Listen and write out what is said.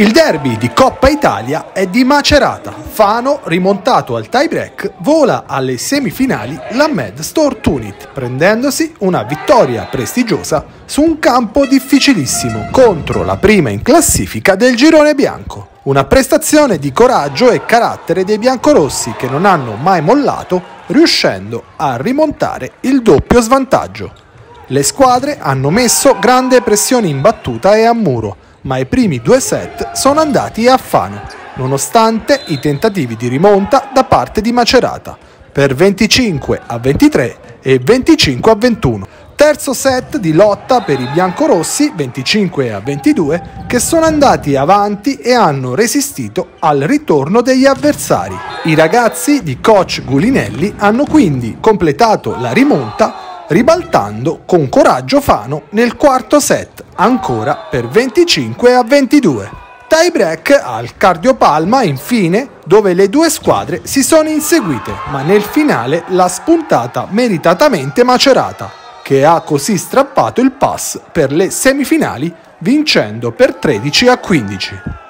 Il derby di Coppa Italia è di Macerata. Fano, rimontato al tie break, vola alle semifinali la Medstor Tunit, prendendosi una vittoria prestigiosa su un campo difficilissimo contro la prima in classifica del girone bianco. Una prestazione di coraggio e carattere dei biancorossi che non hanno mai mollato, riuscendo a rimontare il doppio svantaggio. Le squadre hanno messo grande pressione in battuta e a muro, ma i primi due set sono andati a Fano, nonostante i tentativi di rimonta da parte di Macerata, per 25-23 e 25-21. Terzo set di lotta per i biancorossi, 25-22, che sono andati avanti e hanno resistito al ritorno degli avversari. I ragazzi di coach Gulinelli hanno quindi completato la rimonta, ribaltando con coraggio Fano nel quarto set, ancora per 25-22. Tie break al Cardiopalma, infine, dove le due squadre si sono inseguite, ma nel finale l'ha spuntata meritatamente Macerata, che ha così strappato il pass per le semifinali, vincendo per 13-15.